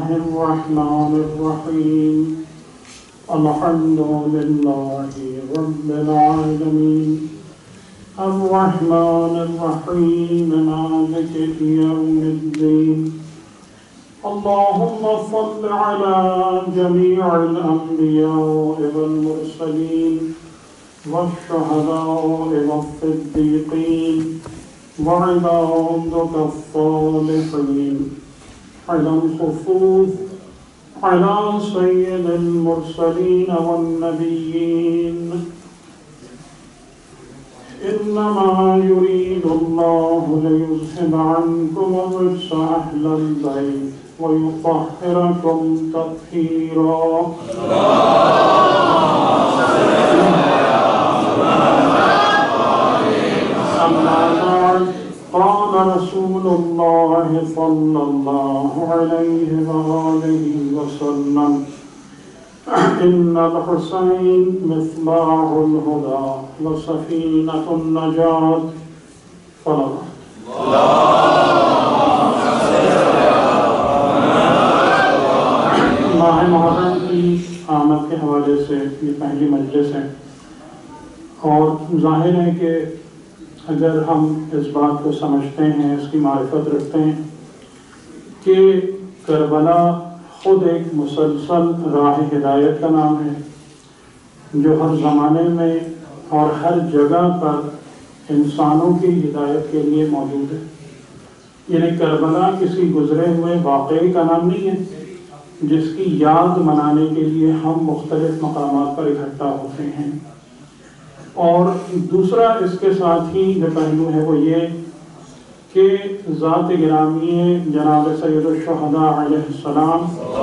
الله الرحمن الرحيم الحمد لله رب العالمين الرحمن الرحيم مالك يوم الدين اللهم صل على جميع الأنبياء والمرسلين والشهداء والصديقين وعبادك الصالحين على الخصوص على سيد المرسلين والنبيين إنما يريد الله ليذهب عنكم الرجس أهل البيت ويطهركم تطهيرا أما بعد قال رسول الله صلى الله عليه وآله وسلم إن الحسين مصباح الهدى وسفينة النجاة صلوات ماہ محرم کی آمد کے حوالے سے یہ پہلی مجلس ہے اور ظاہر ہے کہ اگر ہم اس بات کو سمجھتے ہیں اس کی معرفت رکھتے ہیں کہ کربلا خود ایک مسلسل راہ ہدایت کا نام ہے جو ہر زمانے میں اور ہر جگہ پر انسانوں کی ہدایت کے لیے موجود ہے. یعنی کربلا کسی گزرے ہوئے واقعے کا نام نہیں ہے جس کی یاد منانے کے لیے ہم مختلف مقامات پر اکٹھا ہوتے ہیں. اور دوسرا اس کے ساتھ ہی جو پہلو ہے وہ یہ کہ ذات گرامی جناب سید الشہداء علیہ السلام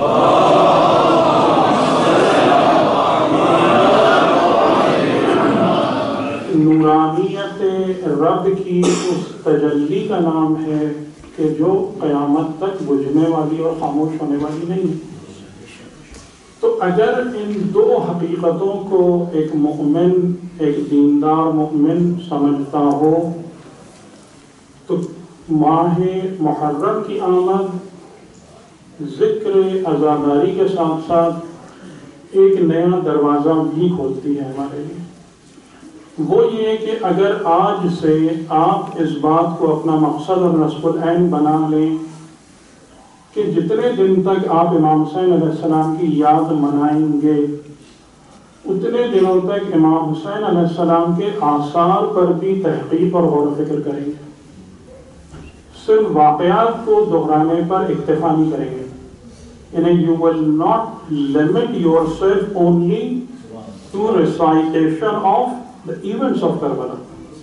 نورانیت رب کی اس تجلی کا نام ہے کہ جو قیامت تک بجھنے والی اور خاموش ہونے والی نہیں ہے. تو اگر ان دو حقیقتوں کو ایک مؤمن ایک دیندار مؤمن سمجھتا ہو تو ماہ محرم کی آمد ذکر عزاداری کے ساتھ ساتھ ایک نیا دروازہ بھی کھولتی ہے ہمارے لیے. وہ یہ کہ اگر آج سے آپ اس بات کو اپنا مقصد اور نصب العین بنا لیں کہ جتنے دن تک آپ امام حسین علیہ السلام کی یاد منائیں گے اتنے دنوں تک امام حسین علیہ السلام کے آثار پر بھی تحقیق اور غور و فکر کریں گے. صرف واقعات کو دہرانے پر اکتفا نہیں کریں گے. یعنی you will not limit yourself only to recitation of the events of Karbala.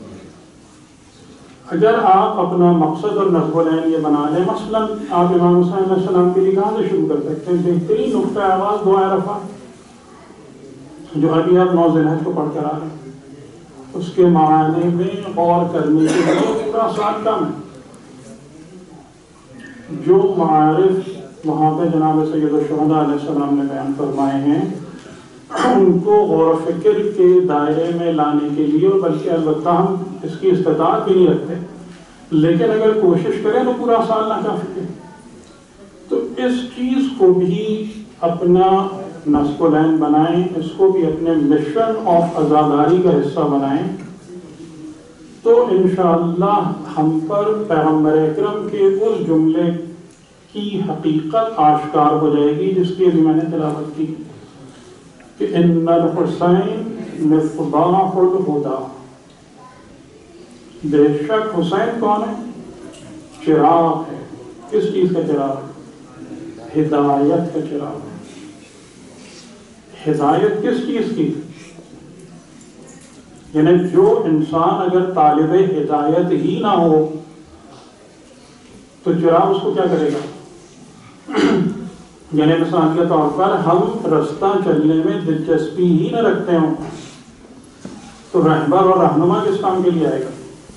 اگر آپ اپنا مقصد اور نصب العین یہ بنا لیں مثلا آپ امام حسین علیہ السلام کے لیے کہاں سے شروع کر سکتے ہیں؟ بہترین نقطہ آغاز دعا عرفات جو ابھی آپ 9 ذی الحجہ کو پڑھ کر آ رہے ہیں اس کے معنی میں غور کرنے کے لیے پورا سال کم ہے. جو معارف وہاں پہ جناب سید الشہداء علیہ السلام نے بیان فرمائے ہیں ان کو غور و فکر کے دائرے میں لانے کے لیے اور بلکہ البتہ ہم اس کی استطاعت بھی نہیں رکھتے لیکن اگر کوشش کریں تو پورا سال نہ کافی ہے. تو اس چیز کو بھی اپنا نصب العین بنائیں اس کو بھی اپنے مشن آف عزاداری کا حصہ بنائیں تو انشاءاللہ ہم پر پیغمبر اکرم کے اس جملے کی حقیقت آشکار ہو جائے گی جس کی ابھی میں نے تلاوت کی کہ ان الحسین مصباح الہدی. بے شک حسین کون ہے؟ چراغ ہے. کس چیز کا چراغ؟ ہدایت کا چراغ. ہدایت کس چیز کی؟ یعنی جو انسان اگر طالب ہدایت ہی نہ ہو تو چراغ اس کو کیا کرے گا؟ یعنی مثال کے طور پر ہم رستہ چلنے میں دلچسپی ہی نہ رکھتے ہوں تو رہبر اور رہنما کس کام کے لیے آئے گا؟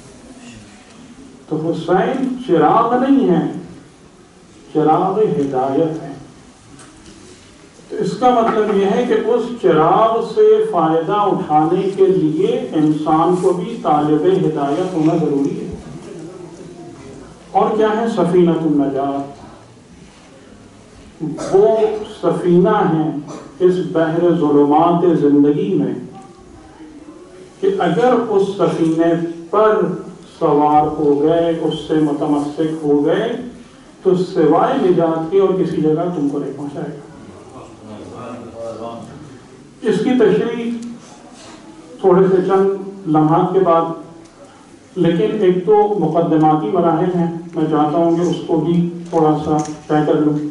تو حسین چراغ نہیں ہے چراغ ہدایت ہے. تو اس کا مطلب یہ ہے کہ اس چراغ سے فائدہ اٹھانے کے لیے انسان کو بھی طالب ہدایت ہونا ضروری ہے. اور کیا ہے؟ سفینۃ النجات. وہ سفینہ ہیں اس بحر ظلمات زندگی میں کہ اگر اس سفینے پر سوار ہو گئے، اس سے متمسک ہو گئے، تو سوائے نجات کے اور کسی جگہ تم کو نہیں پہنچائے گا۔ اس کی تشریح تھوڑے سے چند لمحات کے بعد، لیکن ایک تو مقدماتی مراحل ہیں، میں چاہتا ہوں کہ اس کو بھی تھوڑا سا طے کر لوں۔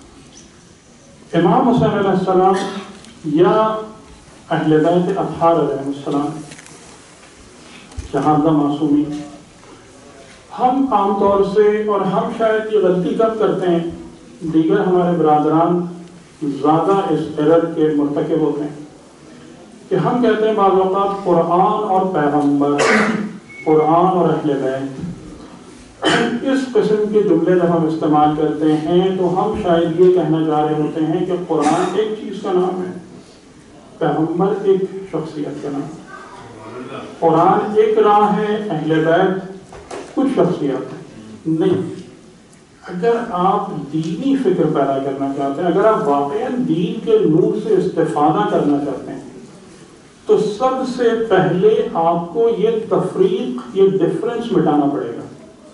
امام حسین علیہ السلام یا اہل بیت اطہار علیہ السلام، شہادہ معصومی، ہم عام طور سے، اور ہم شاید یہ غلطی کب کرتے ہیں، دیگر ہمارے برادران زیادہ اس ایرر کے مرتکب ہوتے ہیں کہ ہم کہتے ہیں بعض اوقات قرآن اور پیغمبر، قرآن اور اہل بیت، اس قسم کے جملے جب ہم استعمال کرتے ہیں تو ہم شاید یہ کہنا چاہ رہے ہوتے ہیں کہ قرآن ایک چیز کا نام ہے، پیغمبر ایک شخصیت کا نام ہے، قرآن ایک راہ ہے، اہل بیت کچھ شخصیات ہیں۔ نہیں، اگر آپ دینی فکر پیدا کرنا چاہتے ہیں، اگر آپ واقعا دین کے نور سے استفادہ کرنا چاہتے ہیں، تو سب سے پہلے آپ کو یہ تفریق، یہ ڈفرنس مٹانا پڑے گا۔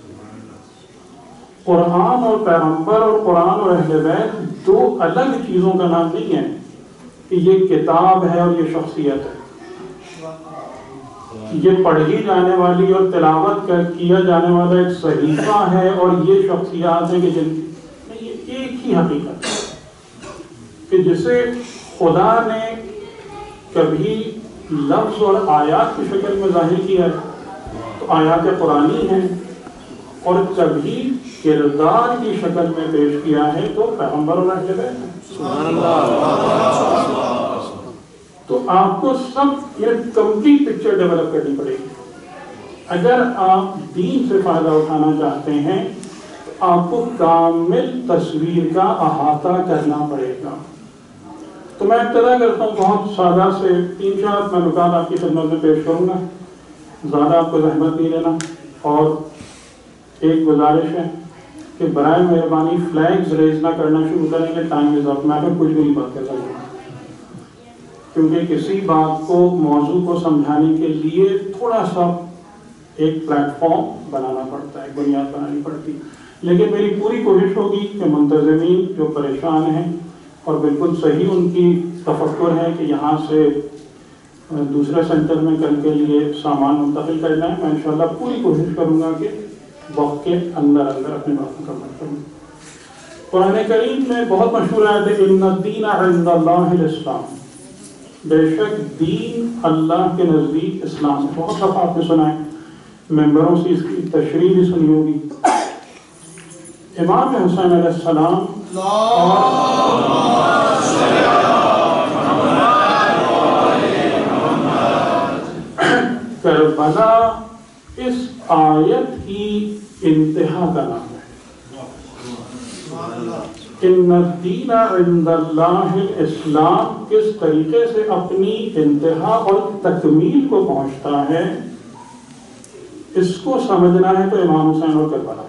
قرآن اور پیغمبر اور قرآن اور اہل بیت دو الگ چیزوں کا نام نہیں ہے کہ یہ کتاب ہے اور یہ شخصیت ہے، یہ پڑھی جانے والی اور تلاوت کیا جانے والا ایک صحیفہ ہے اور یہ شخصیات ہیں کہ یہ ایک ہی حقیقت ہے کہ جسے خدا نے کبھی لفظ اور آیات کی شکل میں ظاہر کیا ہے تو آیات قرآنی ہیں، اور کبھی کردار کی شکل میں پیش کیا ہے تو پیغمبر اور اہل بیت ہیں۔ سبحان اللہ۔ تو آپ کو سب یہ کمپلیٹ پکچر ڈیولپ کرنی پڑے گی۔ اگر آپ دین سے فائدہ اٹھانا چاہتے ہیں تو آپ کو کامل تصویر کا احاطہ کرنا پڑے گا۔ تو میں ابتدا کرتا ہوں بہت سادہ سے، 3-4 میں نکات آپ کی خدمت میں پیش کروں گا، زیادہ آپ کو زحمت نہیں لینا، اور ایک گزارش ہے کہ برائے مہربانی فلیگز ریز نہ کرنا شروع کریں گے، ٹائم از اپ، میں کچھ بھی نہیں بات کر سکتا، کیونکہ کسی بات کو، موضوع کو سمجھانے کے لیے تھوڑا سا ایک پلیٹ فارم بنانا پڑتا ہے، ایک بنیاد بنانی پڑتی ہے۔ لیکن میری پوری کوشش ہوگی کہ منتظمین جو پریشان ہیں اور بالکل صحیح ان کی تفکر ہے کہ یہاں سے دوسرے سینٹر میں کل کے لیے سامان منتقل کرنا ہے، میں انشاءاللہ پوری کوشش کروں گا کہ وقت کے اندر اپنی بات مکمل کروں۔ قرآن کریم میں بہت مشہور آیت ہے ان الدین عند اللہ الاسلام، بے شک دین اللہ کے نزدیک اسلام ہے۔ بہت دفعہ آپ نے سنا ہے، ممبروں سے اس کی تشریح بھی سنی ہوگی۔ امام حسین علیہ السلام کربلا اس آیت کی انتہا کا نام ہے۔ ان الدین عند اللہ الاسلام کس طریقے سے اپنی انتہا اور تکمیل کو پہنچتا ہے، اس کو سمجھنا ہے تو امام حسین اور کربلا۔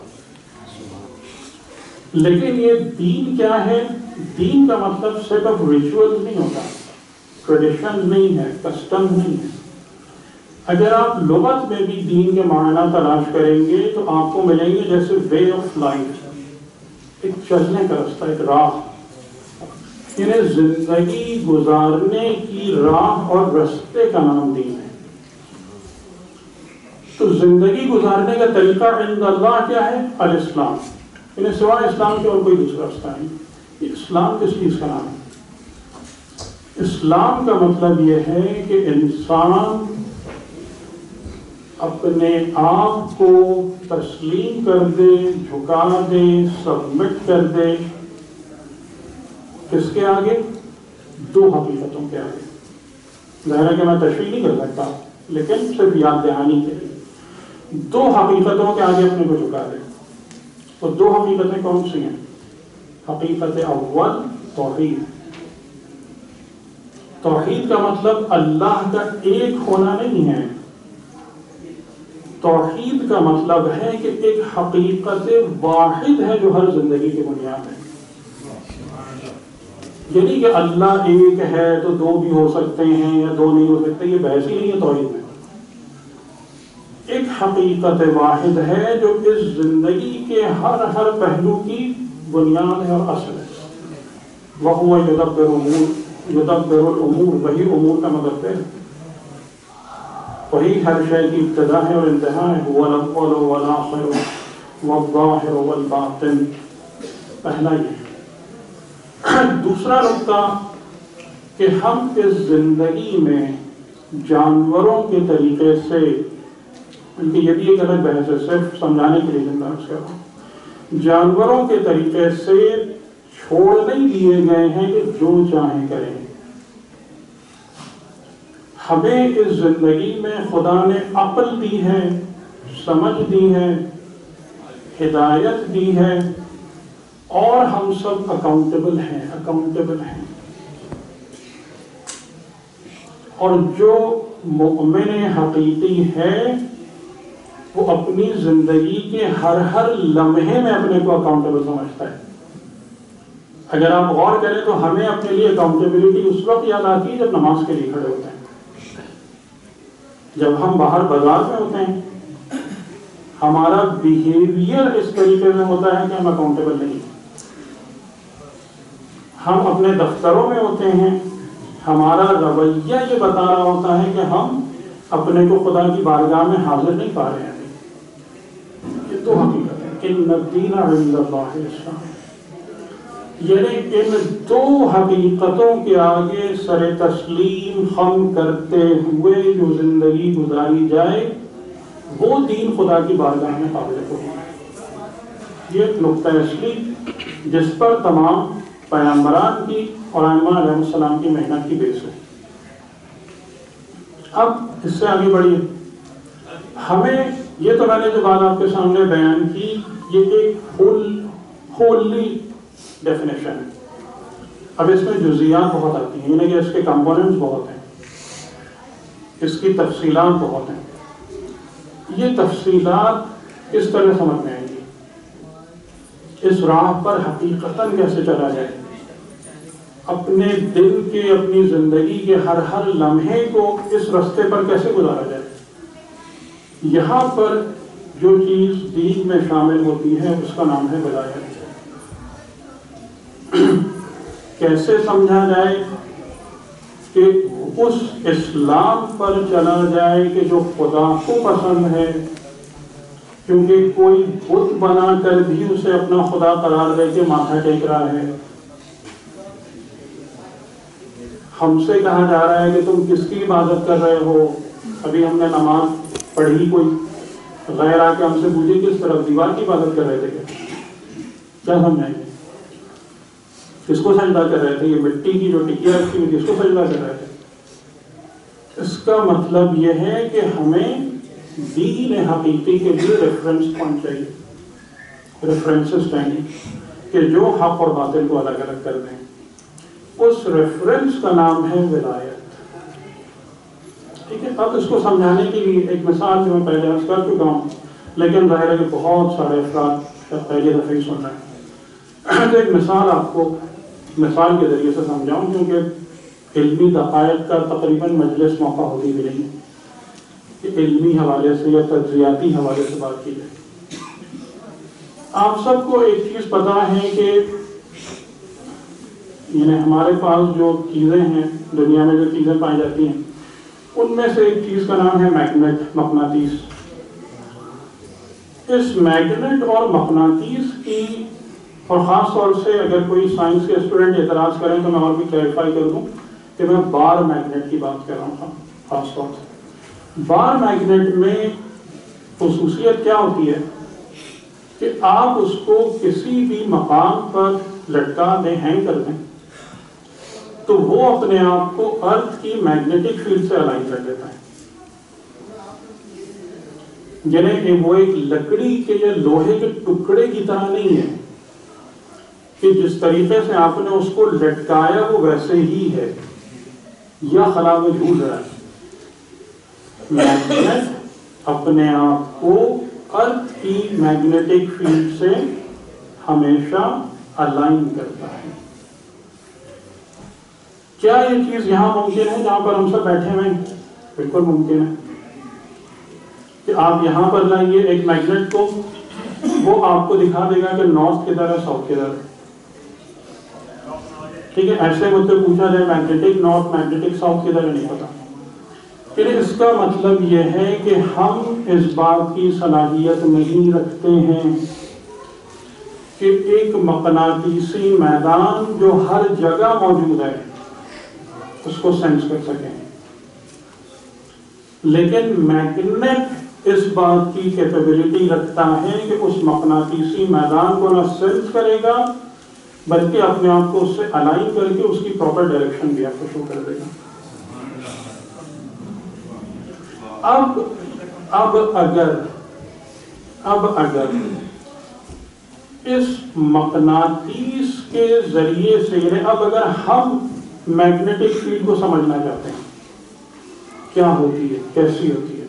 لیکن یہ دین کیا ہے؟ دین کا مطلب سیٹ آف ریچول نہیں ہوتا، ٹریڈیشن نہیں ہے، کسٹم نہیں ہے۔ اگر آپ لغت میں بھی دین کے معنی تلاش کریں گے تو آپ کو ملیں گے جیسے وے آف لائف، ایک چلنے کا راستہ، ایک راہ، یعنی زندگی گزارنے کی راہ اور راستے کا نام دین ہے۔ تو زندگی گزارنے کا طریقہ عند اللہ کیا ہے؟ الاسلام، یعنی سوائے اسلام کے اور کوئی دوسرا راستہ نہیں۔ یہ اسلام کس چیز کا نام ہے؟ اسلام کا مطلب یہ ہے کہ انسان اپنے آپ کو تسلیم کر دے، جھکا دے، سبمٹ کر دے، کس کے آگے؟ دو حقیقتوں کے آگے۔ ظاہر ہے کہ میں تشریح نہیں کر سکتا، لیکن صرف یاد دہانی کے لیے دو حقیقتوں کے آگے اپنے کو جھکا دے۔ تو دو حقیقتیں کون سی ہیں؟ حقیقت اول توحید۔ توحید کا مطلب اللہ کا ایک ہونا نہیں ہے، توحید کا مطلب ہے کہ ایک حقیقت واحد ہے جو ہر زندگی کی بنیاد ہے۔ یہ نہیں کہ اللہ ایک ہے تو دو بھی ہو سکتے ہیں یا دو نہیں ہو سکتے، یہ بحث ہی نہیں ہے توحید میں. ایک حقیقت واحد ہے جو اس زندگی کے ہر پہلو کی بنیاد ہے اور اصل ہے. وَهُوَ يُدَبِّرُ الْأُمُورَ، وہی امور کا مدبر ہے، وہی ہر شے کی ابتدا ہے اور انتہا ہے. هُوَ الْأَوَّلُ وَالْآخِرُ وَالظَّاهِرُ وَالْبَاطِنُ. پہلا یہ ہے. دوسرا نقطہ کہ ہم اس زندگی میں جانوروں کے طریقے سے، بلکہ یہ بھی ایک الگ بحث ہے، صرف سمجھانے کے لیے زندہ کر رہا ہوں، جانوروں کے طریقے سے چھوڑ نہیں دیے گئے ہیں کہ جو چاہیں کریں. ہمیں اس زندگی میں خدا نے عقل دی ہے، سمجھ دی ہے، ہدایت دی ہے، اور ہم سب اکاؤنٹیبل ہیں. اور جو مؤمن حقیقی ہے وہ اپنی زندگی کے ہر لمحے میں اپنے کو اکاؤنٹیبل سمجھتا ہے. اگر آپ غور کریں تو ہمیں اپنے لیے اکاؤنٹیبلٹی اس وقت یاد آتی ہے جب نماز کے لیے کھڑے ہوتے ہیں. جب ہم باہر بازار میں ہوتے ہیں ہمارا بیہیویئر اس طریقے سے ہوتا ہے کہ ہم اکاؤنٹیبل نہیں. ہم اپنے دفتروں میں ہوتے ہیں ہمارا رویہ یہ بتا رہا ہوتا ہے کہ ہم اپنے کو خدا کی بارگاہ میں حاضر نہیں پا رہے ہیں. یہ تو حقیقت ہے. ان الدین عند اللہ الاسلام. یعنی ان دو حقیقتوں کے آگے سر تسلیم خم کرتے ہوئے جو زندگی گزاری جائے وہ دین خدا کی بارگاہ میں قابل قبول ہے. یہ نقطہ اصلی جس پر تمام پیغمبران کی اور ائمہ علیہ السلام کی محنت کی بیس ہے. اب اس سے آگے بڑھیے. ہمیں یہ تو میں نے جو بات آپ کے سامنے بیان کی یہ ایک ہوللی ڈیفینیشن ہے. اب اس میں جزیات بہت آتی ہیں، یعنی کہ اس کے کمپوننٹس بہت ہیں، اس کی تفصیلات بہت ہیں. یہ تفصیلات کس طرح سمجھ میں آئیں گی، اس راہ پر حقیقتاً کیسے چلا جائے، اپنے دل کے اپنی زندگی کے ہر لمحے کو اس رستے پر کیسے گزارا جائے. یہاں پر جو چیز دین میں شامل ہوتی ہے اس کا نام ہے ولایت. کیسے سمجھا جائے کہ اس اسلام پر چلا جائے کہ جو خدا کو پسند ہے، کیونکہ کوئی بت بنا کر بھی اسے اپنا خدا قرار دے کے ماتھا ٹیک رہا ہے. ہم سے کہا جا رہا ہے کہ تم کس کی عبادت کر رہے ہو. ابھی ہم نے نماز پڑھی، کوئی غیر آ کے ہم سے پوچھے کس طرف، دیوار کی عبادت کر رہے تھے کیا سمجھائیں گے؟ کس کو سجدہ کر رہے تھے؟ یہ مٹی کی جو ٹکیا رکھی ہوئی کس کو سجدہ کر رہے تھے؟ اس کا مطلب یہ ہے کہ ہمیں دین حقیقی کے لیے ریفرنس پوائنٹ چاہیے، ریفرنسز چاہیے کہ جو حق اور باطل کو الگ الگ کر دیں. اس ریفرنس کا نام ہے ولایت. ٹھیک ہے. اب اس کو سمجھانے کے لیے ایک مثال جو میں پہلے عرض کر چکا ہوں، لیکن ظاہر ہے کہ بہت سارے افراد پہلی دفعہ ہی سن رہے ہیں. تو ایک مثال آپ کو مثال کے ذریعے سے سمجھاؤں، کیونکہ علمی دقائق کا تقریباً مجلس موقع ہوتی بھی نہیں کہ علمی حوالے سے یا تجزیاتی حوالے سے بات کی جائے. آپ سب کو ایک چیز پتا ہے کہ یعنی ہمارے پاس جو چیزیں ہیں دنیا میں، جو چیزیں پائی جاتی ہیں، ان میں سے ایک چیز کا نام ہے میگنیٹ، مقناطیس. اس میگنیٹ اور مقناطیس کی، اور خاص طور سے اگر کوئی سائنس کے اسٹوڈنٹ اعتراض کریں تو میں اور بھی کلیریفائی کر دوں کہ میں بار میگنیٹ کی بات کر رہا ہوں. خاص طور سے بار میگنیٹ میں خصوصیت کیا ہوتی ہے کہ آپ اس کو کسی بھی مقام پر لٹکا دیں، ہینگ کر دیں، تو وہ اپنے آپ کو ارتھ کی میگنیٹک فیلڈ سے الائن کر دیتا ہے. یعنی وہ ایک لکڑی کے یا لوہے کے ٹکڑے کی طرح نہیں ہے کہ جس طریقے سے آپ نے اس کو لٹکایا وہ ویسے ہی ہے یا خلا میں جھول رہا ہے. میگنیٹ اپنے آپ کو ارتھ کی میگنیٹک فیلڈ سے ہمیشہ الائن کرتا ہے. کیا یہ چیز یہاں ممکن ہے جہاں پر ہم سب بیٹھے ہوئے ہیں؟ بالکل ممکن ہے کہ آپ یہاں پر لائیے ایک میگنیٹ کو، وہ آپ کو دکھا دے گا کہ نارتھ کدھر ہے، ساؤتھ کدھر ہے. ٹھیک ہے، ایسے مجھ سے پوچھا جائے میگنیٹک نارتھ میگنیٹک ساؤتھ کدھر ہے، نہیں پتا. پھر اس کا مطلب یہ ہے کہ ہم اس بات کی صلاحیت نہیں رکھتے ہیں کہ ایک مقناطیسی میدان جو ہر جگہ موجود ہے اس کو سینس کر سکیں. لیکن میگنیٹ اس بات کی کیپیبلٹی رکھتا ہے کہ اس مقناطیسی میدان کو نہ سینس کرے گا بلکہ اپنے آپ کو اس سے الائن کر کے اس کی پراپر ڈائریکشن بھی آپ کو شو کر دے گا. اب اگر اس مقناطیس کے ذریعے سے اب اگر ہم میگنیٹک فیلڈ کو سمجھنا چاہتے ہیں کیا ہوتی ہے، کیسی ہوتی ہے،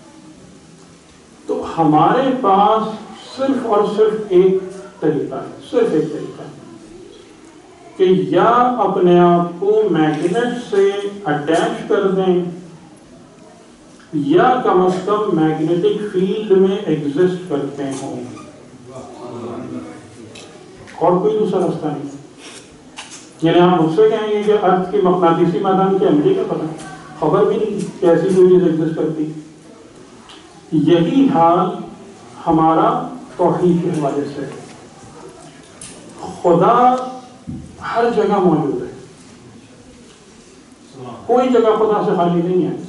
تو ہمارے پاس صرف اور صرف ایک طریقہ ہے کہ یا اپنے آپ کو میگنیٹ سے اٹیچ کر دیں یا کم از کم میگنیٹک فیلڈ میں ایگزسٹ کرتے ہوں، اور کوئی دوسرا راستہ نہیں. یعنی آپ مجھ سے کہیں گے کہ ارتھ کی مقناطیسی میدان کیا، مجھے کیا پتا، خبر بھی نہیں کہ ایسی کوئی چیز ایگزسٹ کرتی. یہی حال ہمارا توحید کے حوالے سے. خدا ہر جگہ موجود ہے، کوئی جگہ خدا سے خالی نہیں ہے.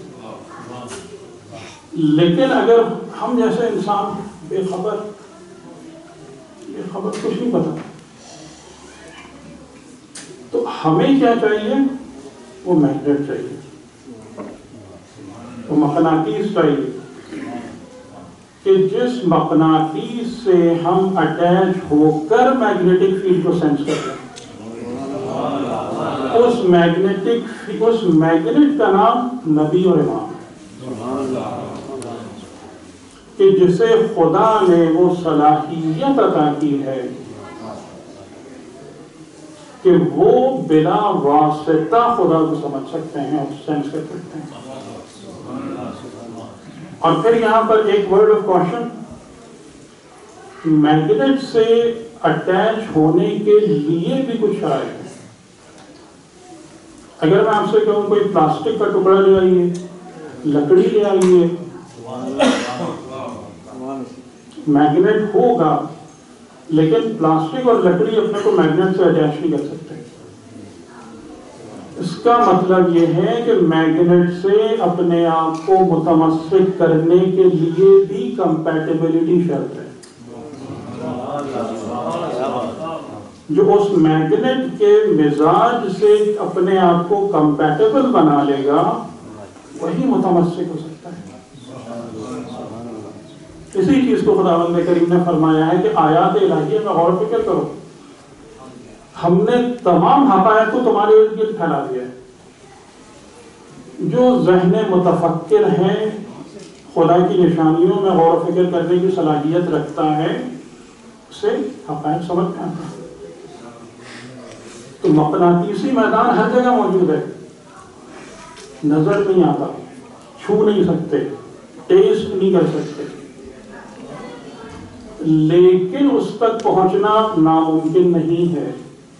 لیکن اگر ہم جیسے انسان بے خبر کچھ نہیں پتا، تو ہمیں کیا چاہیے؟ وہ میگنیٹ چاہیے، وہ مقناطیس چاہیے کہ جس مقناطیس سے ہم اٹیچ ہو کر میگنیٹک فیلڈ کو سینس کرتے ہیں. اس میگنیٹ کا نام نبی اور امام، کہ جسے خدا نے وہ صلاحیت عطا کی ہے کہ وہ بلا واسطہ خدا کو سمجھ سکتے ہیں اور سینس کر سکتے ہیں. اور پھر یہاں پر ایک ورڈ آف کوشن، میگنیٹ سے اٹیچ ہونے کے لیے بھی کچھ شرائط ہے. اگر میں آپ سے کہوں کوئی پلاسٹک کا ٹکڑا لے آئیے، لکڑی لے آئیے، میگنیٹ ہوگا، لیکن پلاسٹک اور لکڑی اپنے کو میگنیٹ سے اٹیچ نہیں کر سکتے. اس کا مطلب یہ ہے کہ میگنیٹ سے اپنے آپ کو متمسک کرنے کے لیے بھی کمپیٹیبلٹی شرط ہے. جو اس میگنیٹ کے مزاج سے اپنے آپ کو کمپیٹیبل بنا لے گا وہی متمسک ہو سکتا ہے. اسی چیز کو خداوند کریم نے فرمایا ہے کہ آیات الہیہ میں غور و فکر کرو، ہم نے تمام حقائق کو تمہارے ارد گرد پھیلا دیا ہے. جو ذہن متفکر ہے، خدا کی نشانیوں میں غور و فکر کرنے کی صلاحیت رکھتا ہے، اسے حقائق سمجھ میں آتا ہے. تو مقناطیسی میدان ہر جگہ موجود ہے، نظر نہیں آتا، چھو نہیں سکتے، ٹیسٹ نہیں کر سکتے، لیکن اس تک پہنچنا ناممکن نہیں ہے.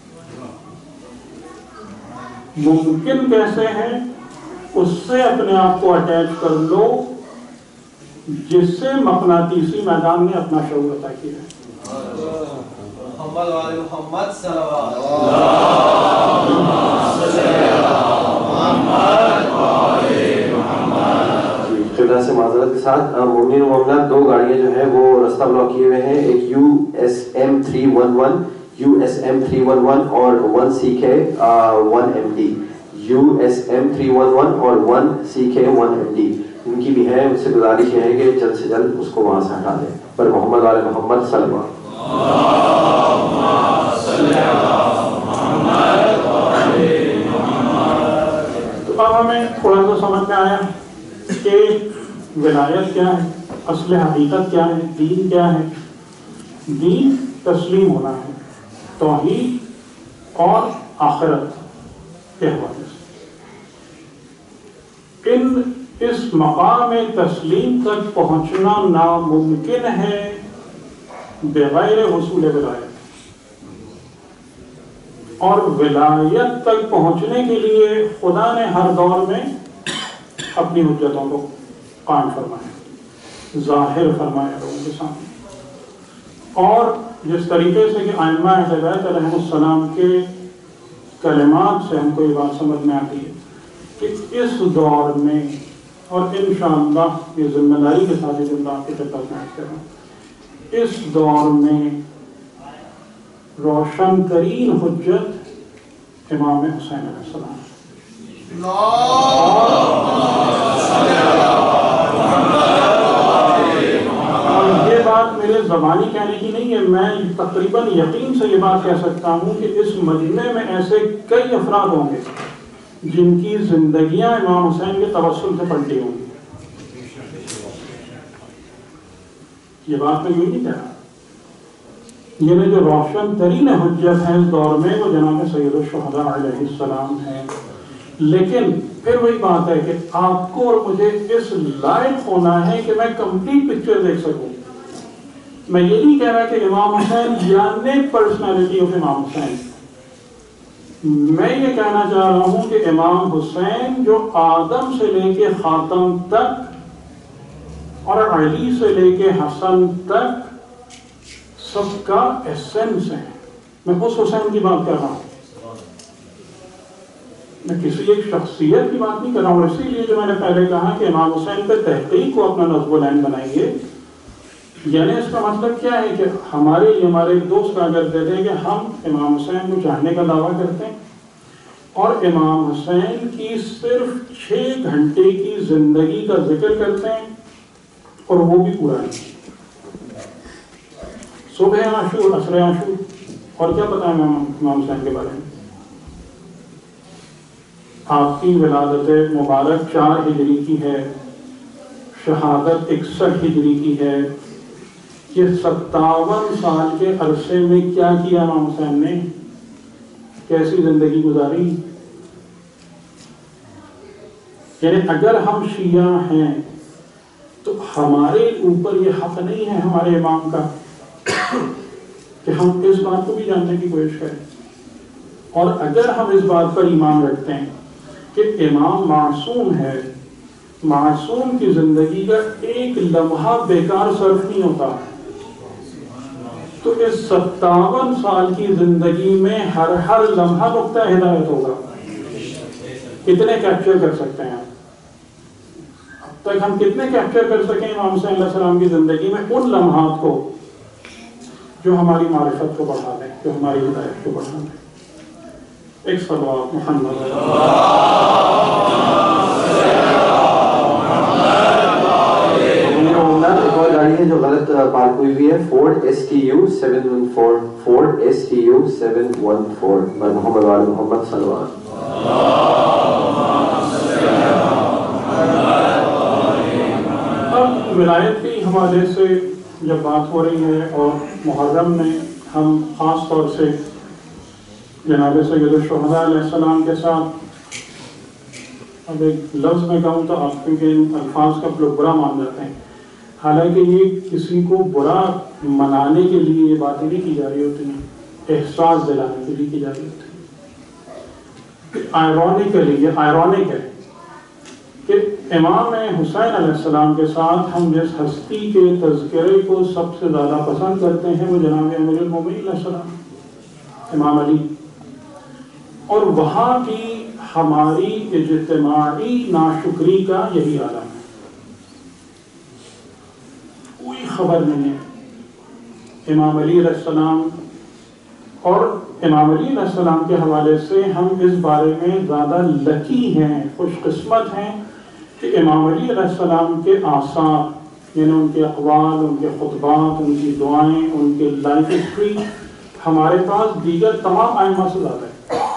ممکن کیسے ہے؟ اس سے اپنے آپ کو اٹیچ کر لو جس سے مقناطیسی میدان نے اپنا شعور عطا کیا ہے. محمد صلی خدا سے معذرت کے ساتھ مومنین و مومنات، دو گاڑیاں جو ہیں وہ راستہ بلاک کیے ہوئے ہیں. ایک USM 311 اور 1CK 1MD. USM 311 اور 1CK 1MD ان کی بھی ہے. ان سے گزارش یہ ہے کہ جلد سے جلد اس کو وہاں سے ہٹا دیں. پر محمد والے محمد صلی اللہ. تو اب ہمیں تھوڑا سا سمجھ میں آیا کہ ولایت کیا ہے، اصل حقیقت کیا ہے، دین کیا ہے. دین تسلیم ہونا ہے توحید اور آخرت کے حوالے سے. اس مقام تسلیم تک پہنچنا ناممکن ہے بغیر حصول ولایت، اور ولایت تک پہنچنے کے لیے خدا نے ہر دور میں اپنی حجتوں کو قائم فرمایا، ظاہر فرمایا لوگوں کے سامنے. اور جس طریقے سے کہ ائمہ اہل بیت علیہ السلام کے کلمات سے ہم کو یہ بات سمجھ میں آتی ہے کہ اس دور میں، اور انشاءاللہ یہ ذمہ داری کے ساتھ یہ بات کی خدمت میں کر رہا ہوں، اس دور میں روشن ترین حجت امام حسین علیہ السلام. اور یہ بات میرے زبانی کہنے کی نہیں ہے، میں تقریباً یقین سے یہ بات کہہ سکتا ہوں کہ اس مجمع میں ایسے کئی افراد ہوں گے جن کی زندگیاں امام حسین کے توسل سے پلٹی ہوں گی. یہ بات میں یوں نہیں کہہ رہا، یعنی جو روشن ترین حجت ہے اس دور میں وہ جناب سید الشہداء علیہ السلام ہے. لیکن پھر وہی بات ہے کہ آپ کو اور مجھے اس لائق ہونا ہے کہ میں کمپلیٹ پکچر دیکھ سکوں. میں یہ نہیں کہہ رہا کہ امام حسین یعنی پرسنالٹی آف امام حسین، میں یہ کہنا چاہ رہا ہوں کہ امام حسین جو آدم سے لے کے خاتم تک اور علی سے لے کے حسن تک سب کا ایسنس ہے. میں اس حسین کی بات کر رہا ہوں، میں کسی ایک شخصیت کی بات نہیں کر رہا ہوں. اسی لیے جو میں نے پہلے کہا کہ امام حسین پہ تحقیق کو اپنا نصب العین بنائیے، یعنی اس کا مطلب کیا ہے کہ ہمارے ایک دوست اگر کہتے ہیں کہ ہم امام حسین کو چاہنے کا دعویٰ کرتے ہیں اور امام حسین کی صرف 6 گھنٹے کی زندگی کا ذکر کرتے ہیں اور وہ بھی پورا نہیں، صبح عاشور، عصر عاشور، اور کیا پتا ہے امام حسین کے بارے میں؟ آپ کی ولادت مبارک 4 ہجری کی ہے، شہادت 61 ہجری کی ہے. یہ 57 سال کے عرصے میں کیا کیا امام حسین نے، کیسی زندگی گزاری. یعنی اگر ہم شیعہ ہیں تو ہمارے اوپر یہ حق نہیں ہے ہمارے امام کا کہ ہم اس بات کو بھی جاننے کی کوشش کریں. اور اگر ہم اس بات پر ایمان رکھتے ہیں کہ امام معصوم ہے، معصوم کی زندگی کا ایک لمحہ بیکار صرف نہیں ہوتا، تو اس 57 سال کی زندگی میں ہر لمحہ نقطہ ہدایت ہوگا. کتنے کیپچر کر سکتے ہیں اب تک ہم کتنے کیپچر کر سکیں امام حسین علیہ السلام کی زندگی میں ان لمحات کو جو ہماری معرفت کو بڑھا دیں، جو ہماری ہدایت کو بڑھا دیں. ایک صلوات محمد ایک اور گاڑی ہے جو غلط پارک ہوئی ہوئی ہے، فورڈ STU 714، فورڈ STU 714 بر محمد وآل محمد صلوات. اب ولایت کے حوالے سے جب بات ہو رہی ہے اور محرم میں ہم خاص طور سے جناب سید الشہداء علیہ السلام کے ساتھ، اب ایک لفظ میں کہوں تو آپ کیونکہ ان الفاظ کا لوگ برا مان جاتے ہیں، حالانکہ یہ کسی کو برا منانے کے لیے یہ باتیں نہیں کی جا رہی ہوتی ہیں، احساس دلانے کے لیے کی جا رہی ہوتی ہیں. آئرونیکلی یہ آئرونک ہے کہ امام حسین علیہ السلام کے ساتھ ہم جس ہستی کے تذکرے کو سب سے زیادہ پسند کرتے ہیں وہ جناب امیر المومنین علیہ السلام امام علی، اور وہاں بھی ہماری اجتماعی ناشکری کا یہی عالم ہے. کوئی خبر نہیں ہے امام علی علیہ السلام، اور امام علی علیہ السلام کے حوالے سے ہم اس بارے میں زیادہ لکی ہیں، خوش قسمت ہیں کہ امام علی علیہ السلام کے آثار، یعنی ان کے اقوال، ان کے خطبات، ان کی دعائیں، ان کے لائف ہسٹری ہمارے پاس دیگر تمام ائمہ سے زیادہ ہے.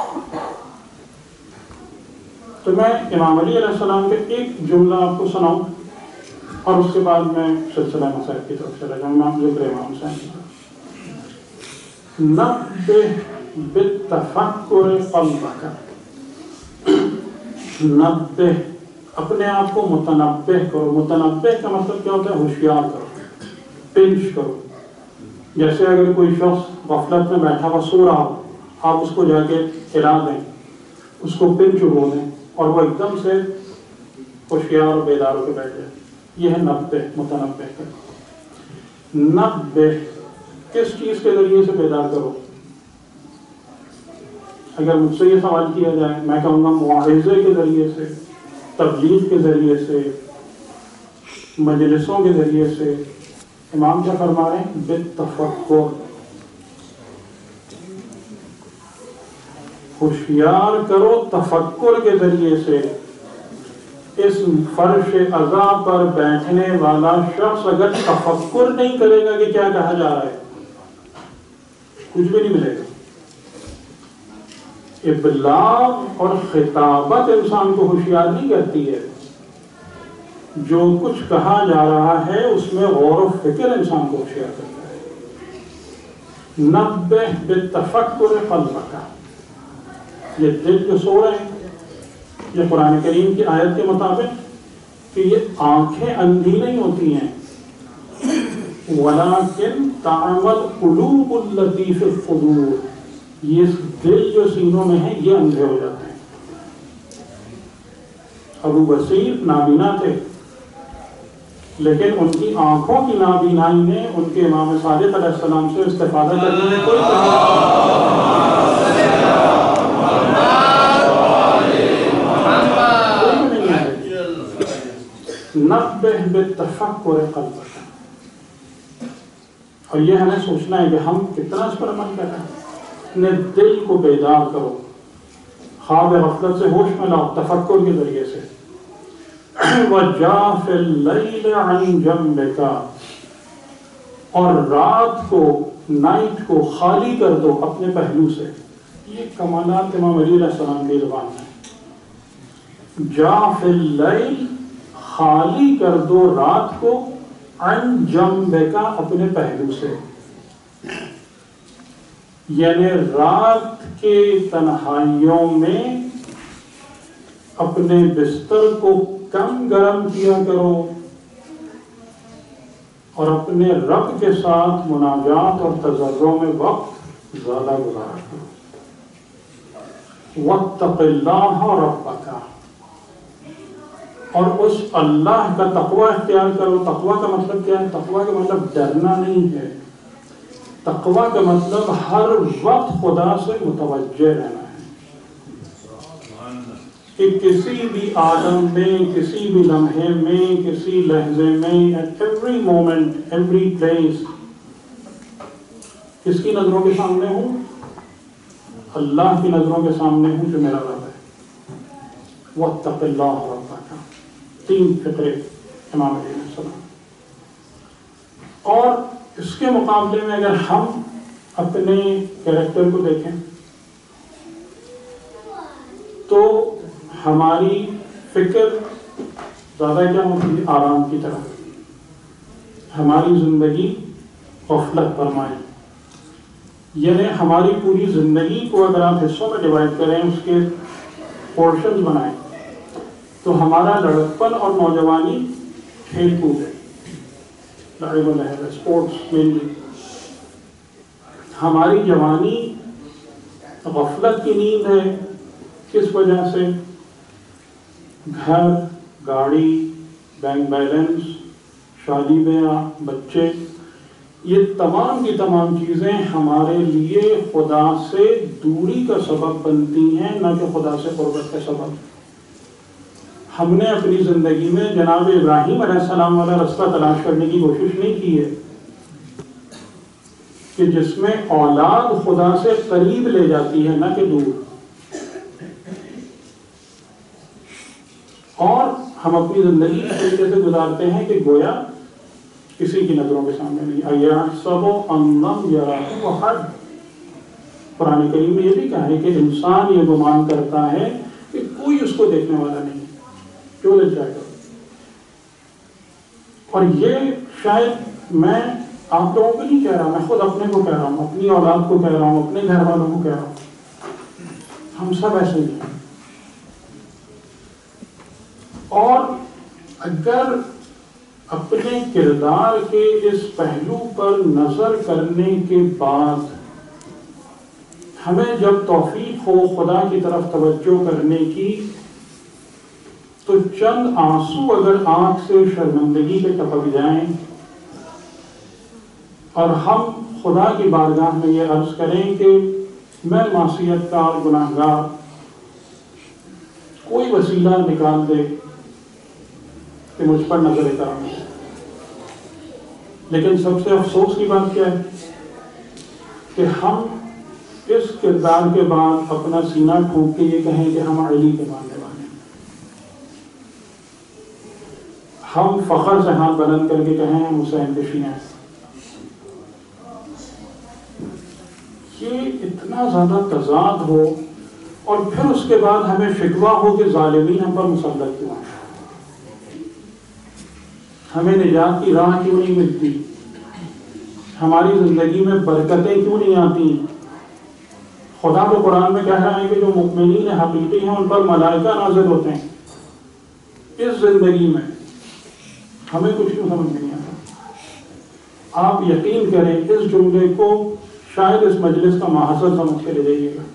تو میں امام علی علیہ السلام کے ایک جملہ آپ کو سناؤں اور اس کے بعد میں سلسلہ مسائل کی طرف چلا جاؤں. ذکر امام حسین، نبہ بالتفکر قلبک، نبہ अपने आप को मुतनब्बिह करो। मुतनब्बिह का मतलब क्या होता है? होशियार करो, पिंच करो। जैसे अगर कोई शख्स गफलत में बैठा हुआ सो रहा हो, आप उसको जाके हिला दें, उसको पिंच बोलें और वो एकदम से होशियार और बेदार होकर बैठ जाए। यह है नब्बे, मुतनब्बिह का। नब्बे किस चीज़ के जरिए से बेदार करो? अगर मुझसे ये सवाल किया जाए, मैं कहूँगा मुआज़े के ज़रिए से, तबलीग के ज़रिए से, मजलिसों के ज़रिए से। इमाम क्या फरमा रहे हैं? बित्तफक्कुर, होशियार करो तफक्कुर के ज़रिए से। इस फर्श अज़ा पर बैठने वाला शख्स अगर तफक्कुर नहीं करेगा कि क्या कहा जा रहा है, कुछ भी नहीं मिलेगा। इबलाग और खिताबत इंसान को होशियार नहीं करती है। जो कुछ कहा जा रहा है उसमें गौर व फिक्र इंसान को होशियार करता है। नब्बे बित्तफक्कुर क़ल्बका, ये दिल जो सो रहे हैं, ये कुरान करीम की आयत के मुताबिक कि ये आंखें अंधी नहीं होती हैं, वलाकिन तामल कुलूबुल लती फ़िल सुदूर, ये दिल जो सीनों में है ये अंधे हो जाते हैं। अबू बसीर नाबीना थे, लेकिन उनकी आंखों की नाबीनाई ने उनके इमाम सादिक अलैहिस्सलाम से इस्तिफादा करने में कोई नब्बे बित्तफक्कुर क़ल्बका। और ये हमें सोचना है कि हम कितना इस पर अमल कर रहे हैं। अपने दिल को बेदार करो, ख्वाब गफलत से होश में लाओ तफक्कुर के जरिए से। वजाफिल लैल अन जंबिका, और रात को, नाइट को खाली कर दो अपने पहलू से। ये कमालात इमाम अली अलैहिस्सलाम की ज़ुबान है। जाफिल लैल, खाली कर दो रात को, अन जंबिका, अपने पहलू से। यानी रात के तन्हाइयों में अपने बिस्तर को कम गर्म किया करो और अपने रब के साथ मुनाजात और तज़र्रुअ में वक्त ज़्यादा गुजारा करो। वत्तक़िल्लाह रब्बका, और उस अल्लाह का तक़वा इख्तियार करो। तक़वा का मतलब क्या है? तक़वा का मतलब डरना नहीं है। तक़वा का मतलब हर वक्त खुदा से मुतवज्जे रहना है कि किसी भी आलम में, किसी भी लम्हे में, किसी लहजे में, at every moment, every place, किसकी नज़रों के सामने हूँ? अल्लाह की नज़रों के सामने हूँ जो मेरा रब है। वत्तक़िल्लाह रब्बका, 3 फिक्रे इमाम अली अलैहिस्सलाम। और इसके मुकाबले में अगर हम अपने कैरेक्टर को देखें तो हमारी फिक्र ज़्यादा क्या होती है? आराम की तरफ। हमारी ज़िंदगी गफलत फरमाए, यानी हमारी पूरी ज़िंदगी को अगर आप हिस्सों में डिवाइड करें, उसके पोर्शंस बनाएं, तो हमारा लड़कपन और नौजवानी खेल कूद है, स्पोर्ट्स मेनली। हमारी जवानी गफलत की नींद है। किस वजह से? घर, गाड़ी, बैंक बैलेंस, शादी ब्याह, बच्चे, ये तमाम की तमाम चीज़ें हमारे लिए खुदा से दूरी का सबब बनती हैं, न कि खुदा से क़ुर्बत का सबब। हमने अपनी ज़िंदगी में जनाब इब्राहीम अलैहिस्सलाम वाला रास्ता तलाश करने की कोशिश नहीं की है कि जिसमें औलाद खुदा से करीब ले जाती है, न कि दूर। और हम अपनी ज़िंदगी इस तरीके से गुजारते हैं कि गोया किसी की नज़रों के सामने नहीं। अयहसबु अन्नम यराहु अहद, कुरान करीम में ये भी कहा है कि इंसान ये गुमान करता है कि कोई उसको देखने वाला नहीं है, क्यों ले जाएगा। और ये शायद मैं आप लोगों को नहीं कह रहा, मैं खुद अपने को कह रहा हूँ, अपनी औलाद को कह रहा हूँ, अपने घर वालों को कह रहा हूँ। हम सब ऐसे ही हैं। اور اگر اپنے کردار کے اس پہلو پر نظر کرنے کے بعد ہمیں جب توفیق ہو خدا کی طرف توجہ کرنے کی، تو چند آنسو اگر آنکھ سے شرمندگی کے ٹپک جائیں اور ہم خدا کی بارگاہ میں یہ عرض کریں کہ میں معصیت کا اور گناہگار، کوئی وسیلہ نکال دے کہ مجھ پر نظر کرم ہے۔ لیکن سب سے افسوس کی بات کیا ہے کہ ہم اس کردار کے بعد اپنا سینہ ٹھونک کے یہ کہیں کہ ہم علی کے ماننے والے ہیں، ہم فخر سے ہاتھ بلند کر کے کہیں ہم حسین کے شیعہ ہیں۔ یہ اتنا زیادہ تضاد ہو اور پھر اس کے بعد ہمیں شکوہ ہو کہ ظالمین ہم پر مسلط کیوں ہیں، ہمیں نجات کی راہ کیوں نہیں ملتی، ہماری زندگی میں برکتیں کیوں نہیں آتی۔ خدا تو قرآن میں کہہ رہا ہے کہ جو مؤمنین حقیقی ہیں ان پر ملائکہ نازل ہوتے ہیں، اس زندگی میں ہمیں کچھ کیوں سمجھ نہیں آتا۔ آپ یقین کریں اس جملے کو شاید اس مجلس کا محاصر سمجھ کے لے جائیے گا،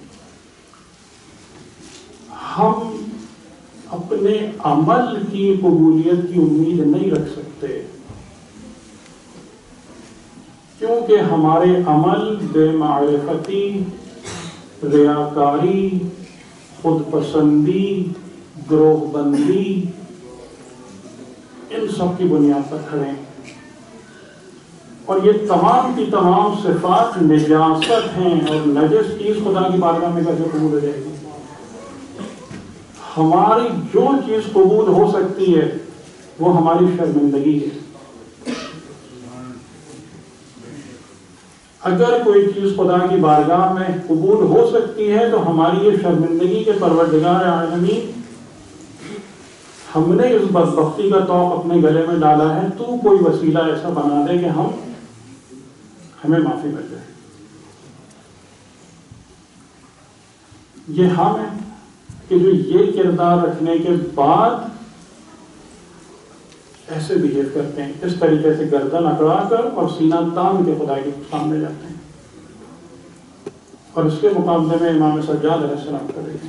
ہم اپنے عمل کی قبولیت کی امید نہیں رکھ سکتے، کیونکہ ہمارے عمل بے معرفتی، ریاکاری، خود پسندی، گروہ بندی، ان سب کی بنیاد پر کھڑے ہیں، اور یہ تمام کی تمام صفات نجاست ہیں، اور نجس چیز خدا کی بارگاہ میں کیسے قبول ہو جائے گی؟ ہماری جو چیز قبول ہو سکتی ہے وہ ہماری شرمندگی ہے۔ اگر کوئی چیز خدا کی بارگاہ میں قبول ہو سکتی ہے تو ہماری یہ شرمندگی کے پروردگار عالمین، ہم نے اس بدبختی کا طوق اپنے گلے میں ڈالا ہے، تو کوئی وسیلہ ایسا بنا دے کہ ہمیں معافی مل جائے۔ یہ ہم ہیں کہ جو یہ کردار رکھنے کے بعد ایسے بہیو کرتے ہیں، اس طریقے سے گردن اکڑا کر اور سینہ تان کے خدا کے سامنے جاتے ہیں، اور اس کے مقابلے میں امام سجاد علیہ السلام کو دیکھیں،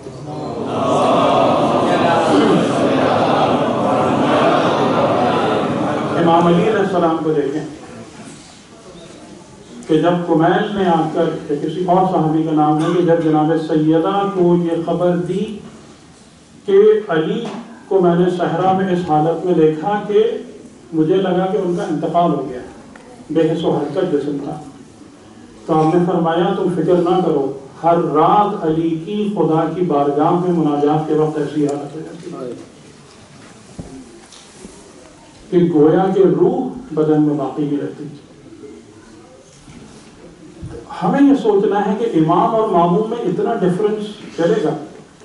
امام علی علیہ السلام کو دیکھیں کہ جب کمیل نے آ کر، کسی اور صحابی کا نام ہے، کہ جب جناب سیدہ کو یہ خبر دی کہ علی کو میں نے صحرا میں اس حالت میں دیکھا کہ مجھے لگا کہ ان کا انتقال ہو گیا، بے حس و حرکت جسم تھا، تو آپ نے فرمایا تم فکر نہ کرو، ہر رات علی کی خدا کی بارگاہ میں مناجات کے وقت ایسی حالت ہو جاتی ہے کہ گویا کہ روح بدن میں باقی بھی رہتی ہے۔ ہمیں یہ سوچنا ہے کہ امام اور ماموم میں اتنا ڈفرنس چلے گا،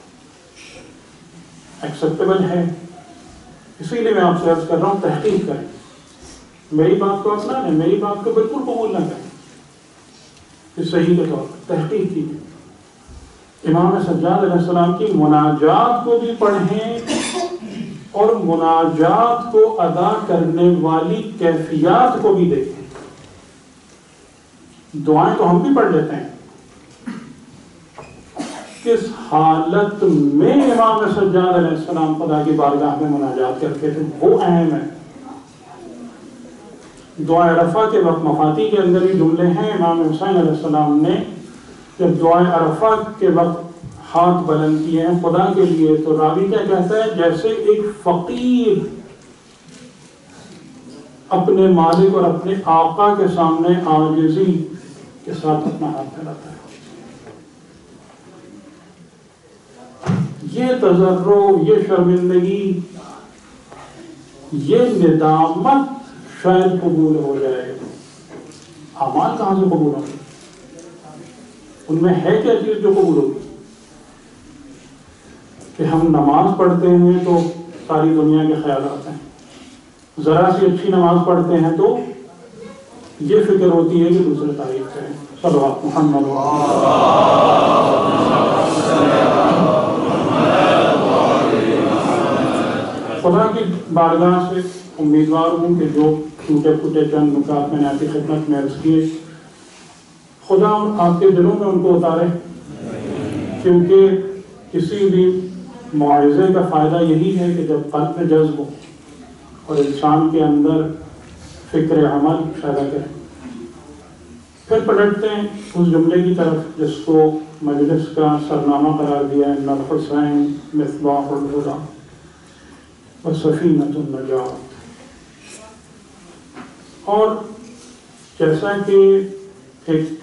ایکسیپٹیبل ہے؟ اسی لیے میں آپ سے عرض کر رہا ہوں تحقیق کریں، میری بات کو اپنا لیں، میری بات کو بالکل قبول نہ کریں، اس صحیح کے طور پر تحقیق کیجیے۔ امام سجاد علیہ السلام کی مناجات کو بھی پڑھیں اور مناجات کو ادا کرنے والی کیفیات کو بھی دیکھیں۔ دعائیں تو ہم بھی پڑھ لیتے ہیں، کس حالت میں امام سجاد علیہ السلام خدا کی بارگاہ میں مناجات کرتے تھے وہ اہم ہے۔ دعا عرفہ کے وقت مفاتی کے اندر ہی جملے ہیں، امام حسین علیہ السلام نے جب دعا عرفہ کے وقت ہاتھ بلند کیے ہیں خدا کے لیے، تو راوی کیا کہتا ہے، جیسے ایک فقیر اپنے مالک اور اپنے آقا کے سامنے عاجزی کے ساتھ اپنا ہاتھ پھیلاتا ہے۔ یہ تضرع، یہ شرمندگی، یہ ندامت شاید قبول ہو جائے، اعمال کہاں سے قبول ہوگی؟ ان میں ہے کیا چیز جو قبول ہوگی؟ کہ ہم نماز پڑھتے ہیں تو ساری دنیا کے خیالات ہیں، ذرا سی اچھی نماز پڑھتے ہیں تو یہ فکر ہوتی ہے کہ دوسرے تعریف کریں۔ صلوات محمد बारगाह से उम्मीदवार हूँ कि जो टूटे फूटे चंद नुकात मैंने आपकी खिदमत में अर्ज किए, खुदा आपके दिलों में उनको उतारे, क्योंकि किसी भी मुआवजे का फ़ायदा यही है कि जब क़ल्ब में जज्ब हो और इंसान के अंदर फ़िक्र अमल पैदा करें। फिर पलटते हैं उस जुमले की तरफ जिसको मजलिस का सरनामा करार दिया है, इन्नल हुसैन मिस्बाहुल हुदा व सफ़ीनतुन नजात। और जैसा कि एक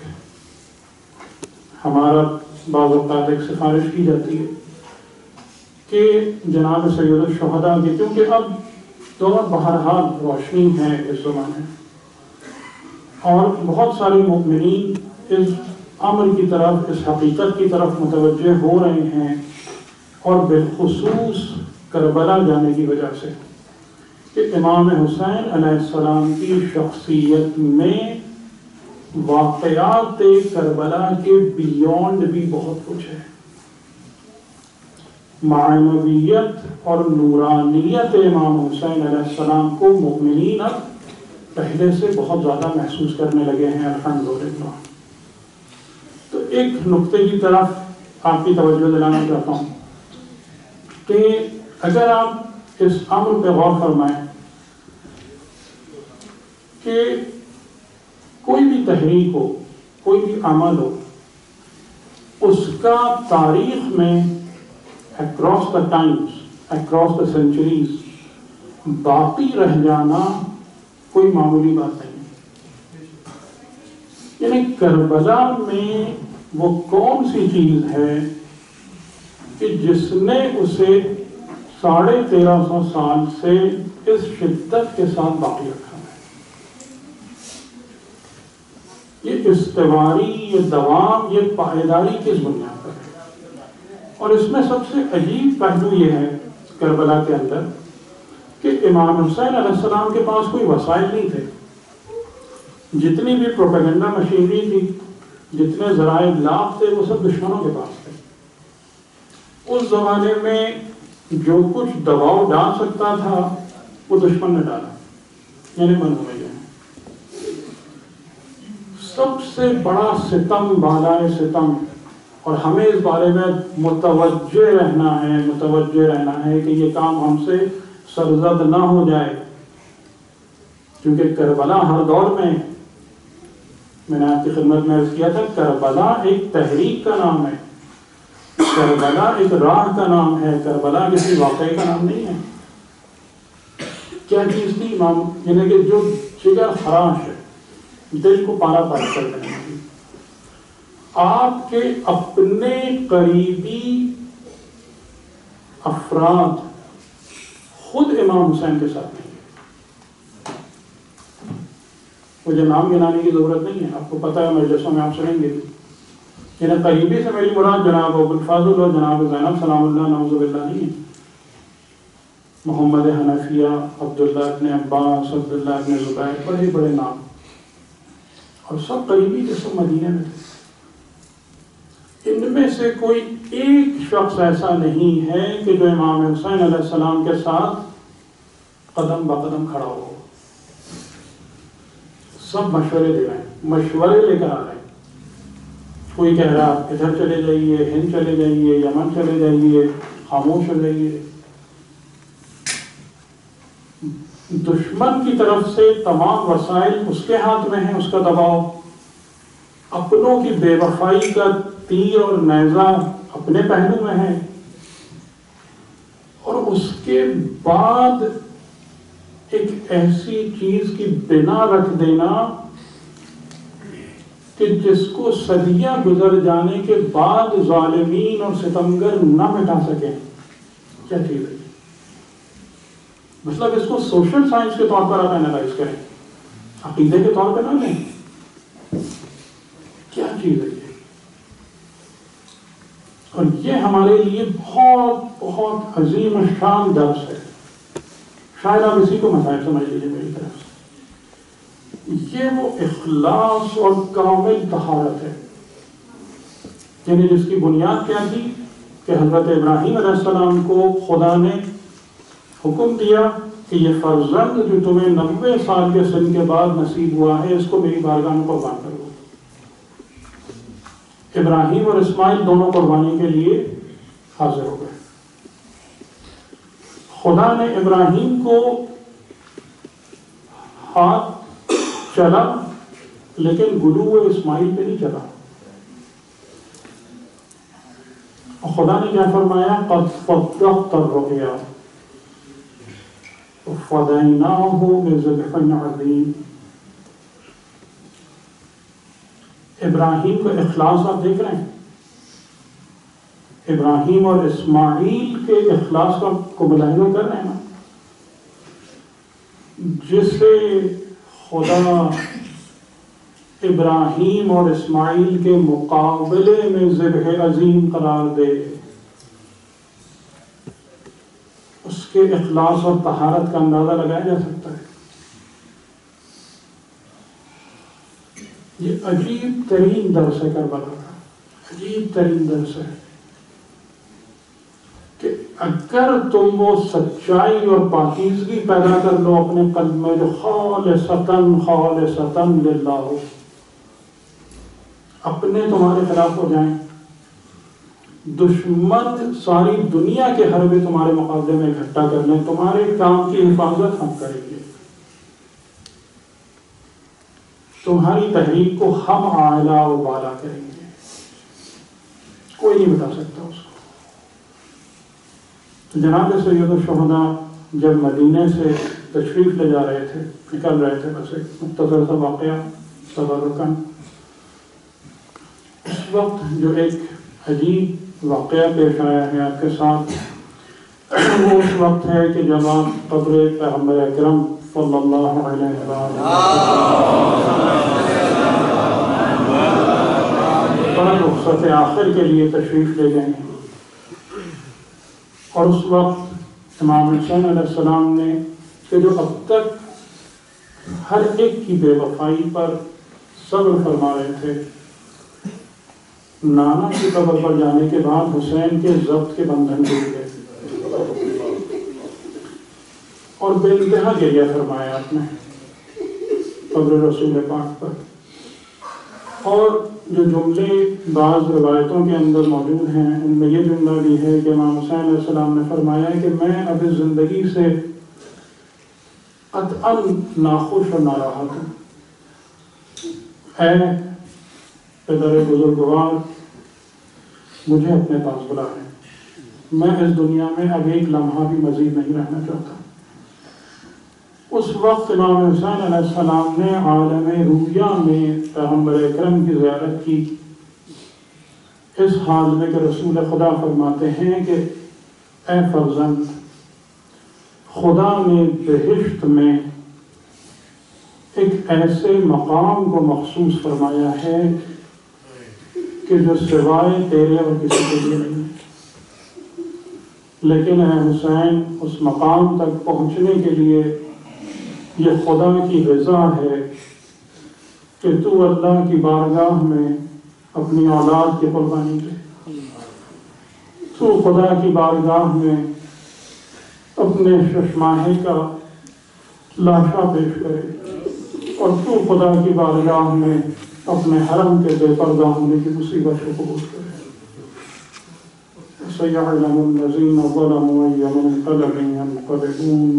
हमारा बाज़ औक़ात एक सिफारिश की जाती है कि जनाब सैयद शुहदा की, क्योंकि अब दौर बहरहाल रोशनी है इस ज़माने और बहुत सारे मुमिनीन इस अम्र की तरफ, इस हकीकत की तरफ मुतवज्जे हो रहे हैं, और बिलखुसूस करबला जाने की वजह से कि इमाम हुसैन अलैहिस्सलाम की शख्सियत में वाक़यात करबला के बियॉन्ड भी बहुत कुछ है। मानवियत और नूरानियत इमाम हुसैन अलैहिस्सलाम को मुमिनीन अब पहले से बहुत ज़्यादा महसूस करने लगे हैं, अल्हम्दुलिल्लाह। तो एक नुक्ते की तरफ आपकी तवज्जो दिलाना चाहता हूँ कि अगर आप इस अम्र पे गौर फरमाएं कि कोई भी तहरीक हो, कोई भी अमल हो, उसका तारीख में across the times, across the centuries बाकी रह जाना कोई मामूली बात नहीं। यानी करबला में वो कौन सी चीज है कि जिसने उसे 1350 साल से इस शिद्दत के साथ बाकी रखा है। ये इस्तिवारी, ये दवाम, ये पायदारी किस बुनियाद पर है? और इसमें सबसे अजीब पहलू ये है करबला के अंदर कि इमाम हुसैन अलैहिस्सलाम के पास कोई वसाइल नहीं थे। जितनी भी प्रोपेगेंडा मशीनरी थी, जितने ज़राए लाभ थे, वो सब दुश्मनों के पास थे। उस ज़माने में जो कुछ दबाव डाल सकता था वो दुश्मन ने डाला, यानी मनोमैया। सबसे बड़ा सितम बालाए सितम, और हमें इस बारे में मुतवज्जे रहना है कि ये काम हमसे सरजद ना हो जाए, क्योंकि करबला हर दौर में, मैंने आपकी खिदमत में अर्ज किया था, करबला एक तहरीक का नाम है, करबला एक राह का नाम है, करबला किसी वाक़े का नाम नहीं है। क्या चीज़ थी इमाम, यानी कि जो जिगर खराश है, दिल को पारा पार कर देने की। आपके अपने करीबी अफराद खुद इमाम हुसैन के साथ नहीं है। मुझे नाम गिनाने की जरूरत नहीं है, आपको पता है, मजलिसों में आप सुनेंगे। यानी करीबी से मेरी मुराद जनाब अबुल फाज़िल और जनाब ज़ैनब सलामुल्लाह नऊज़ुबिल्लाह नहीं है। मोहम्मद हनफिया, अब्दुल्लाह इब्न अब्बास, अब्दुल्लाह इब्न ज़ुबैर, बड़े बड़े नाम, और सब करीबी के सब मदीने में थे। इनमें से कोई एक शख्स ऐसा नहीं है कि जो इमाम हुसैन अलैहिस्सलाम के साथ कदम बकदम खड़ा हो। सब मशवरे दे रहे हैं, मशवरे लेकर आ रहे हैं। कोई कह रहा है इधर चले जाइए, हिंद चले जाइए, यमन चले जाइए, खामोश हो जाइए। दुश्मन की तरफ से तमाम वसाइल उसके हाथ में है, उसका दबाव, अपनों की बेवफाई का तीर और नेज़ा अपने पहलू में है, और उसके बाद एक ऐसी चीज की बिना रख देना कि जिसको सदियां गुजर जाने के बाद जालिमीन और सितमगर न मिटा सके। क्या चीज है? मतलब इसको सोशल साइंस के तौर पर आप एनालाइज करें, अकीदे के तौर पर ना लें। क्या चीज है ये? और ये हमारे लिए बहुत बहुत अजीम शान दर्स है। शायद आप इसी को मसाइल समझ लीजिए मेरी तरफ से। ये वो इखलास और कामिल तहारत है, यानी जिसकी बुनियाद क्या थी कि हजरत इब्राहीम अलैहिस्सलाम को खुदा ने हुक्म दिया کہ یہ فرزند جو تمہیں 90 سال کے سن کے بعد نصیب ہوا ہے اس کو میری بارگاہ میں قربان کرو۔ ابراہیم اور اسماعیل دونوں قربانی کے لیے حاضر ہو گئے۔ خدا نے ابراہیم کو ہاتھ چلا لیکن گلو اسماعیل پہ نہیں چلا۔ خدا نے کیا فرمایا؟ قد صدقت الرؤیا فدیناہ بذبح عظیم۔ ابراہیم کا اخلاص آپ دیکھ رہے ہیں، ابراہیم اور اسماعیل کے اخلاص کو ملاحظہ کر رہے ہیں نا، جسے خدا ابراہیم اور اسماعیل کے مقابلے میں ذبح عظیم قرار دے، اس کے اخلاص اور طہارت کا اندازہ لگایا جا سکتا ہے۔ یہ عجیب ترین درس ہے کربلا کا، عجیب ترین درس ہے کہ اگر تم وہ سچائی اور پاکیزگی پیدا کر لو اپنے قلب میں جو خالصتاً للہ ہو، اپنے تمہارے خلاف ہو جائیں، دشمن ساری دنیا کے حربے تمہارے مقابلے میں اکٹھا کر لیں، تمہارے کام کی حفاظت ہم کریں گے، تمہاری تحریک کو ہم اعلیٰ و بالا کریں گے، کوئی نہیں بتا سکتا اس کو۔ تو جناب سید الشہداء جب مدینے سے تشریف لے جا رہے تھے، نکل رہے تھے، بس ایک مختصر سا واقعہ تبرکاً، اس وقت جو ایک عجیب واقعہ پیش آیا ہے آپ کے ساتھ، وہ اس وقت ہے کہ جب آپ قبر پیغمبر اکرم صلی اللہ علیہ وسلم رخصت آخر کے لیے تشریف لے گئے ہیں، اور اس وقت امام حسین علیہ السلام نے کہ جو اب تک ہر ایک کی بے وفائی پر صبر فرما رہے تھے، نانا کی قبر پر جانے کے بعد حسین کے ضبط کے بندھن ٹوٹ گئے اور بے انتہا گریہ فرمایا آپ نے قبر رسول پاک پر۔ اور جو جملے بعض روایتوں کے اندر موجود ہیں ان میں یہ جملہ بھی ہے کہ امام حسین علیہ السلام نے فرمایا کہ میں اب زندگی سے قطعاً ناخوش اور ناراحت ہوں، اے پدر بزرگوار مجھے اپنے پاس بلا لیں، میں اس دنیا میں اب ایک لمحہ بھی مزید نہیں رہنا چاہتا۔ اس وقت امام حسین علیہ السلام نے عالم رویہ میں پیغمبر اکرم کی زیارت کی، اس حال میں کہ رسول خدا فرماتے ہیں کہ اے فرزند، خدا نے بہشت میں ایک ایسے مقام کو مخصوص فرمایا ہے کہ جو سوائے تیرے اور کسی کے لیے نہیں، لیکن اے حسین اس مقام تک پہنچنے کے لیے یہ خدا کی رضا ہے کہ تو اللہ کی بارگاہ میں اپنی اولاد کی قربانی دے، تو خدا کی بارگاہ میں اپنے ششماہے کا لاشا پیش کرے، اور تو خدا کی بارگاہ میں اپنے حرم کے بے پردہ ہونے کی مصیبت کو قبول کرے۔ سَيَعْلَمُ الَّذِينَ ظَلَمُوا أَيَّ مُنقَلَبٍ يَنقَلِبُونَ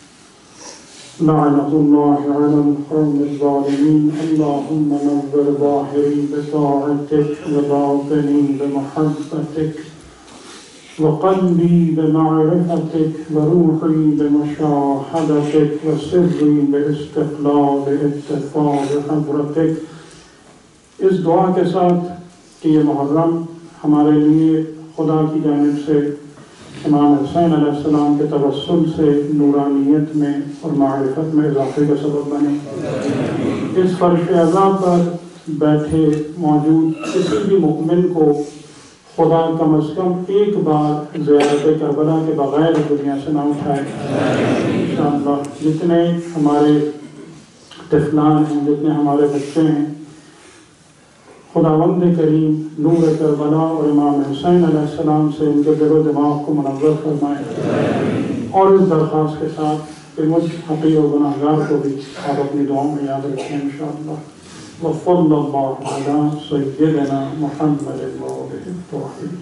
لعنة الله على القوم الظالمين اللهم نور ظاهري بطاعتك وباطني بمحبتك وقلبي بمعرفتك وروحي بمشاهدتك وسري باستقلال اتفاق حضرتك۔ اس دعا کے ساتھ کہ یہ محرم ہمارے لیے خدا کی جانب سے امام حسین علیہ السلام کے توسل سے نورانیت میں اور معرفت میں اضافے کا سبب بنے، اس فرش عزا پر بیٹھے موجود کسی بھی مؤمن کو خدا کم از کم ایک بار زیارت کربلا کے بغیر دنیا سے نہ اٹھائے انشاءاللہ۔ جتنے ہمارے طفلان ہیں، جتنے ہمارے بچے ہیں، خداوند کریم نور کربلا اور امام حسین علیہ السلام سے ان کے دل و دماغ کو منور فرمائے، اور اس درخواست کے ساتھ کہ مجھ حقیر و گناہگار کو بھی آپ اپنی دعاؤں میں یاد رکھیں انشاءاللہ. وصلی اللہ علی سیدنا محمد الموعود الطاہر.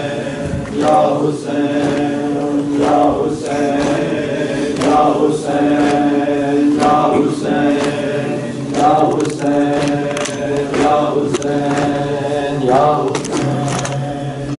Ya Hussein, Ya Hussein, Ya Hussein.